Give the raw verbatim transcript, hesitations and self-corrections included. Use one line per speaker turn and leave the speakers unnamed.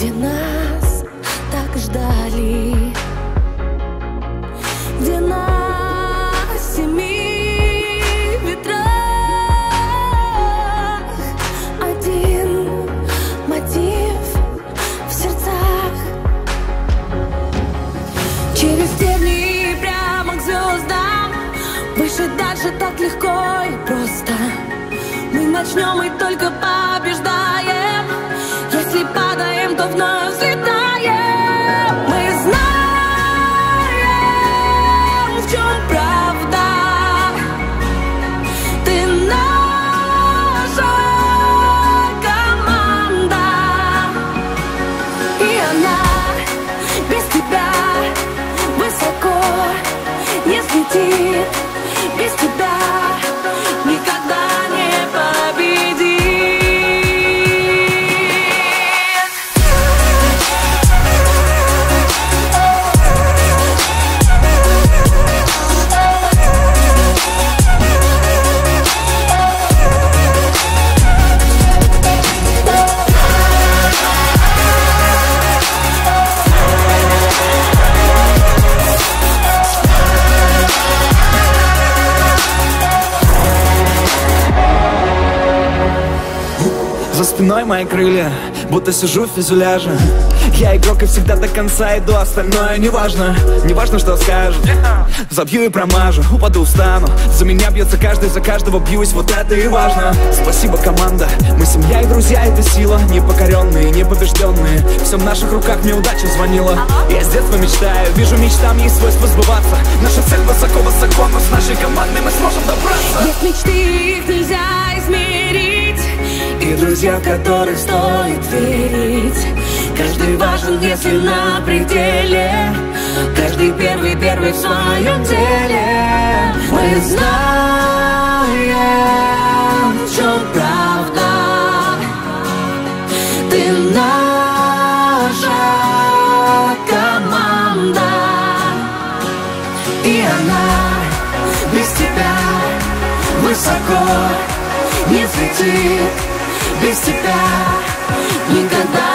где нас так ждали, где на семи ветрах один мотив в сердцах. Через деревни прямо к звездам, выше, дальше, так легко и просто. Мы начнем и только побеждаем. Если падаем, то вновь взлетаем. Мы знаем, в чем правда. Ты наша команда, и она без тебя высоко не взлетит. Без тебя никогда не победит.
За спиной мои крылья, будто сижу в фюзеляже. Я игрок и всегда до конца иду, остальное неважно. Неважно, что скажут, забью и промажу, упаду, встану. За меня бьется каждый, за каждого бьюсь, вот это и важно. Спасибо, команда, мы семья и друзья, это сила. Непокоренные, непобежденные, все в наших руках, мне удача звонила. Я с детства мечтаю, вижу мечтам есть свойство сбываться. Наша цель высоко-высоко, но с нашей командой мы сможем добраться.
Есть мечты, их нельзя измерить,
и друзья, в которых стоит верить.
каждый важен, если на пределе, каждый первый, первый в своем деле. Мы знаем, в чем правда. Ты наша команда, и она без тебя высоко не взлетит. Без тебя никогда